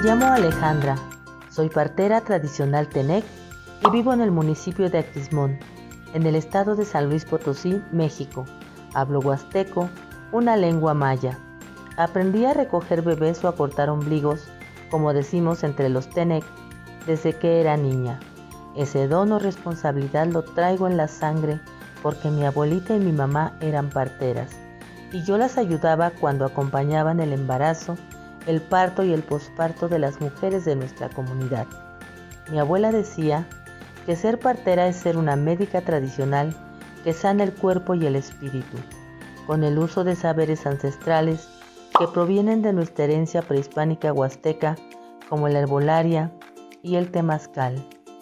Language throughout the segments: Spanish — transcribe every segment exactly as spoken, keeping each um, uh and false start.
llamo Alejandra, soy partera tradicional Tenec y vivo en el municipio de Aquismón, en el estado de San Luis Potosí, México. Hablo huasteco, una lengua maya. Aprendí a recoger bebés o a cortar ombligos, como decimos entre los Tenec, desde que era niña. Ese don o responsabilidad lo traigo en la sangre porque mi abuelita y mi mamá eran parteras y yo las ayudaba cuando acompañaban el embarazo, el parto y el posparto de las mujeres de nuestra comunidad. Mi abuela decía que ser partera es ser una médica tradicional que sana el cuerpo y el espíritu, con el uso de saberes ancestrales que provienen de nuestra herencia prehispánica huasteca, como la herbolaria y el temazcal.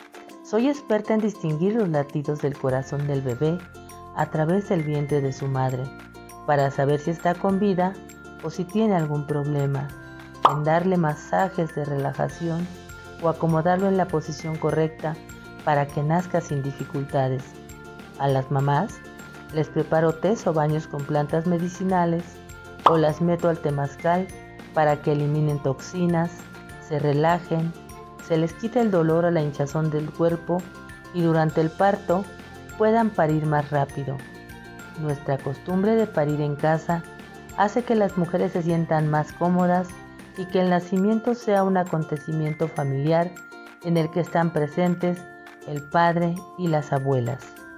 Soy experta en distinguir los latidos del corazón del bebé a través del vientre de su madre, para saber si está con vida o si tiene algún problema, en darle masajes de relajación o acomodarlo en la posición correcta para que nazca sin dificultades. A las mamás les preparo tés o baños con plantas medicinales o las meto al temazcal para que eliminen toxinas, se relajen, se les quite el dolor o la hinchazón del cuerpo y durante el parto puedan parir más rápido. Nuestra costumbre de parir en casa hace que las mujeres se sientan más cómodas y que el nacimiento sea un acontecimiento familiar en el que están presentes el padre y las abuelas.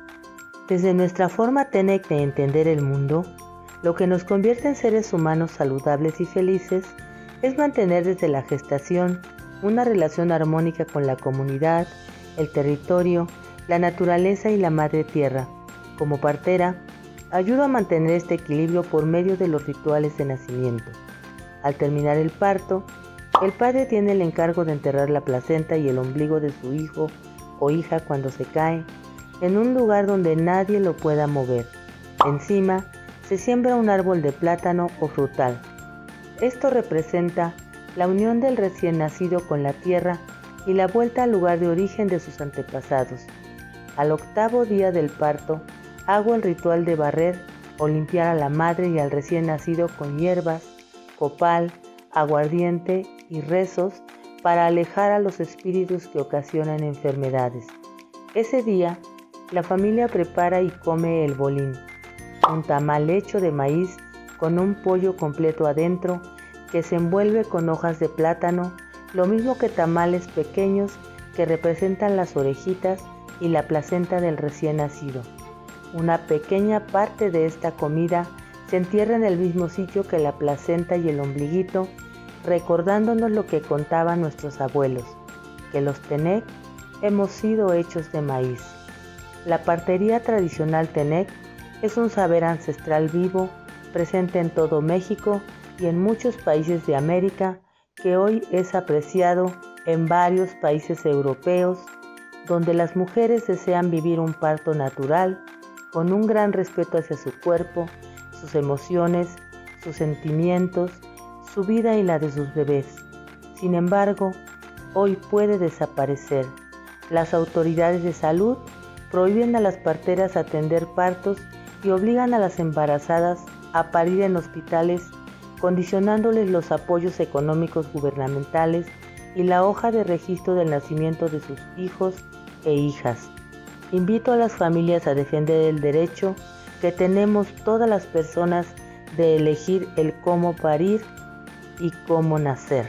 Desde nuestra forma Tenec de entender el mundo, lo que nos convierte en seres humanos saludables y felices es mantener desde la gestación una relación armónica con la comunidad, el territorio, la naturaleza y la madre tierra. Como partera, ayudo a mantener este equilibrio por medio de los rituales de nacimiento. Al terminar el parto, el padre tiene el encargo de enterrar la placenta y el ombligo de su hijo o hija cuando se cae, en un lugar donde nadie lo pueda mover. Encima, se siembra un árbol de plátano o frutal. Esto representa la unión del recién nacido con la tierra y la vuelta al lugar de origen de sus antepasados. Al octavo día del parto, hago el ritual de barrer o limpiar a la madre y al recién nacido con hierbas, copal, aguardiente y rezos para alejar a los espíritus que ocasionan enfermedades. Ese día, la familia prepara y come el bolín, un tamal hecho de maíz con un pollo completo adentro que se envuelve con hojas de plátano, lo mismo que tamales pequeños que representan las orejitas y la placenta del recién nacido. Una pequeña parte de esta comida se entierra en el mismo sitio que la placenta y el ombliguito, recordándonos lo que contaban nuestros abuelos, que los Tenec hemos sido hechos de maíz. La partería tradicional Tenec es un saber ancestral vivo, presente en todo México y en muchos países de América, que hoy es apreciado en varios países europeos, donde las mujeres desean vivir un parto natural, con un gran respeto hacia su cuerpo, sus emociones, sus sentimientos, su vida y la de sus bebés. Sin embargo, hoy puede desaparecer. Las autoridades de salud prohíben a las parteras atender partos y obligan a las embarazadas a parir en hospitales, condicionándoles los apoyos económicos gubernamentales y la hoja de registro del nacimiento de sus hijos e hijas. Invito a las familias a defender el derecho que tenemos todas las personas de elegir el cómo parir y cómo nacer.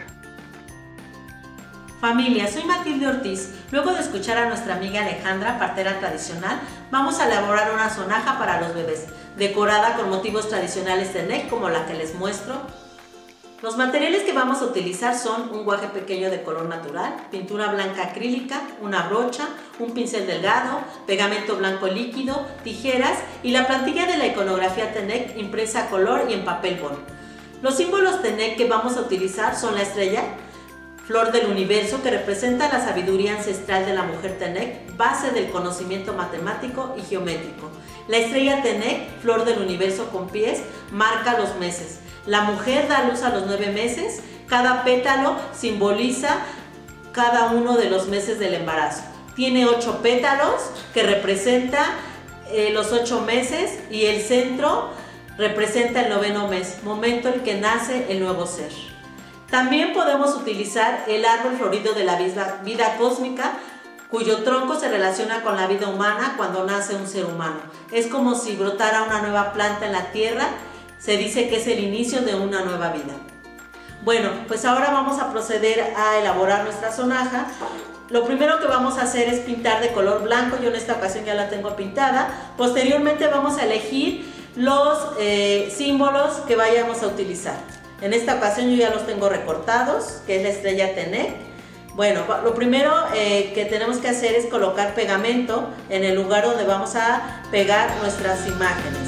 Familia, soy Matilde Ortiz. Luego de escuchar a nuestra amiga Alejandra, partera tradicional, vamos a elaborar una sonaja para los bebés, decorada con motivos tradicionales Tenec como la que les muestro. Los materiales que vamos a utilizar son un guaje pequeño de color natural, pintura blanca acrílica, una brocha, un pincel delgado, pegamento blanco líquido, tijeras y la plantilla de la iconografía Tenec impresa a color y en papel bond. Los símbolos Tenec que vamos a utilizar son la estrella, flor del universo, que representa la sabiduría ancestral de la mujer Tenec, base del conocimiento matemático y geométrico. La estrella Tenec, flor del universo con pies, marca los meses. La mujer da luz a los nueve meses. Cada pétalo simboliza cada uno de los meses del embarazo. Tiene ocho pétalos que representa eh, los ocho meses y el centro representa el noveno mes, momento en que nace el nuevo ser. También podemos utilizar el árbol florido de la vida, vida cósmica, cuyo tronco se relaciona con la vida humana cuando nace un ser humano. Es como si brotara una nueva planta en la tierra. Se dice que es el inicio de una nueva vida. Bueno, pues ahora vamos a proceder a elaborar nuestra sonaja. Lo primero que vamos a hacer es pintar de color blanco. Yo en esta ocasión ya la tengo pintada. Posteriormente vamos a elegir los eh, símbolos que vayamos a utilizar. En esta ocasión yo ya los tengo recortados, que es la estrella Tenec. Bueno, lo primero eh, que tenemos que hacer es colocar pegamento en el lugar donde vamos a pegar nuestras imágenes.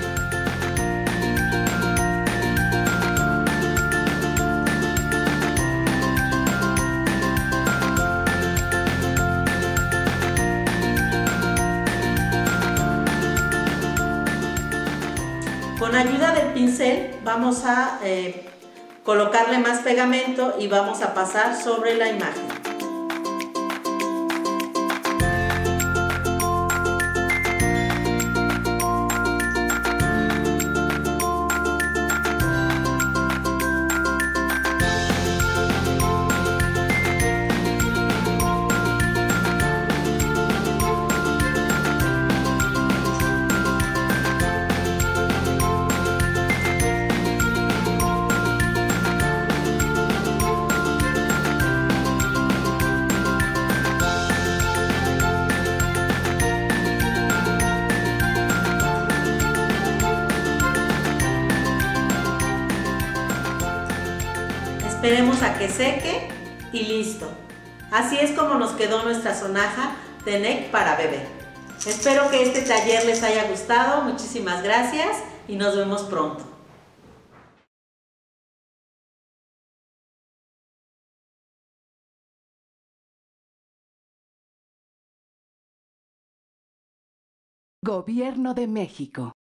Con ayuda del pincel vamos a eh, colocarle más pegamento y vamos a pasar sobre la imagen. Esperemos a que seque y listo. Así es como nos quedó nuestra sonaja Tenec para bebé. Espero que este taller les haya gustado. Muchísimas gracias y nos vemos pronto. Gobierno de México.